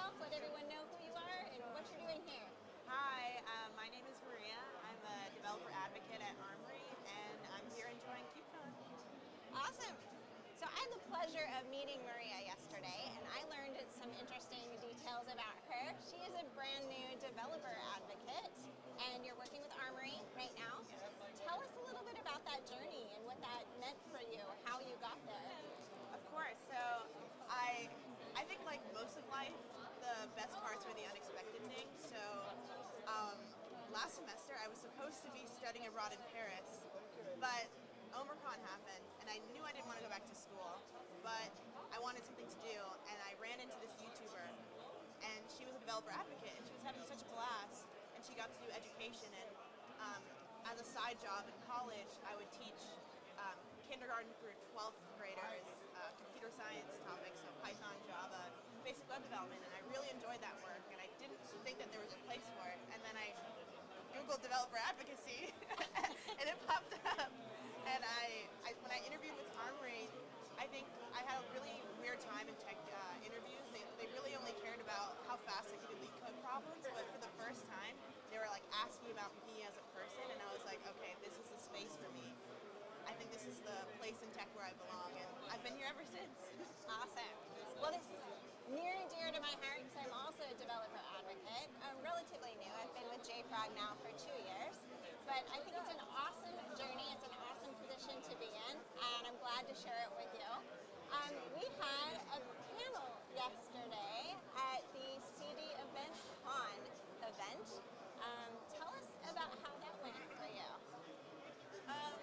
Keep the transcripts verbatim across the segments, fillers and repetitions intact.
yourself, let everyone know who you are and what you're doing here. Hi, um, my name is Maria. I'm a developer advocate at Armory, and I'm here enjoying KubeCon. Awesome. So I had the pleasure of meeting Maria yesterday, and I learned some interesting details about her. She is a brand new developer advocate, and you're working with Armory right now. Tell us a little bit about that journey and what that meant for you, how you got there. Of course. So I, I think like most of life, the best parts were the unexpected things. So um, last semester, I was supposed to be studying abroad in Paris, but Omicron happened, and I knew I didn't want to go back to school, but I wanted something to do, and I ran into this YouTuber, and she was a developer advocate, and she was having such a blast, and she got to do education, and um, as a side job in college, I would teach um, kindergarten through twelfth graders uh, computer science topics, so Python, Java, basic web development, and I really enjoyed that work, and I didn't think that there was a place for it, and then I Googled developer advocacy, and it popped up. And I, I, when I interviewed with Armory, I think I had a really weird time in tech uh, interviews. They, they really only cared about how fast I could lead code problems, but for the first time, they were like asking about me as a person, and I was like, okay, this is the space for me. I think this is the place in tech where I belong, and I've been here ever since. Awesome. Well, this is near and dear to my heart because I'm also a developer advocate. I'm relatively new. I've been with JFrog now for two years, but I think it's an awesome journey. It's an awesome position to be in, and I'm glad to share it with you. Um, we had a panel yesterday at the C D Events Con event. Um, tell us about how that went for you. Um,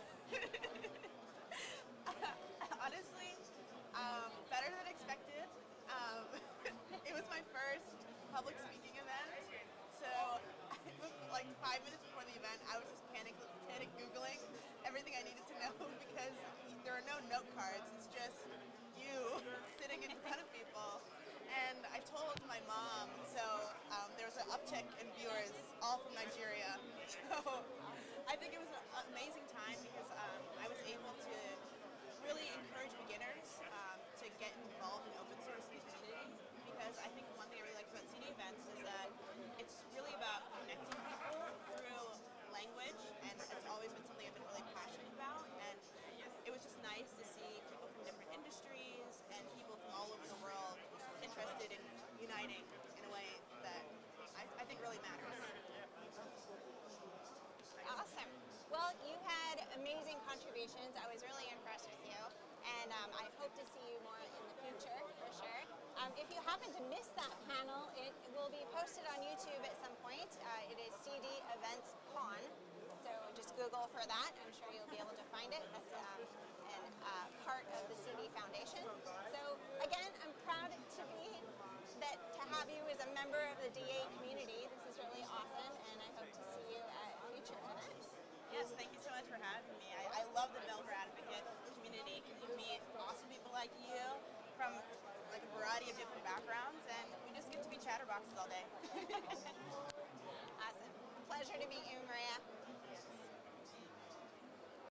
honestly, um, better than expected. Um, it was my first public speaking event, so like five minutes before the event, I was just panic, panic Googling everything I needed to know because there are no note cards. It's just you sitting in front of people. And I told my mom, so um, there was an uptick in viewers, all from Nigeria. So I think it was an amazing time because um, I was able to really encourage beginners um, to get involved in open source community, because I think one thing I really like about C D events is that it's really about connecting people through language, and it's always been something I've been really passionate about. And it was just nice to see people from different industries and people from all over the world interested in uniting in a way that I, I think really matters. Awesome. Well, you had amazing contributions. I was really impressed with you, and um, I hope to see you more in the future, for sure. Um, if you happen to miss that panel, it will be posted on YouTube at some point. Uh, it is C D Events Con, so just Google for that. I'm sure you'll be able to find it. That's um, an, uh, part of the C D Foundation. So again, I'm proud to be that to have you as a member of the D A community. This is really awesome, and I hope to see you at future events. Yes, thank you so much for having me. I, I love the developer advocate community. You meet awesome people like you from like a variety of different backgrounds, and we just get to be chatterboxes all day. Awesome. Pleasure to meet you, Maria.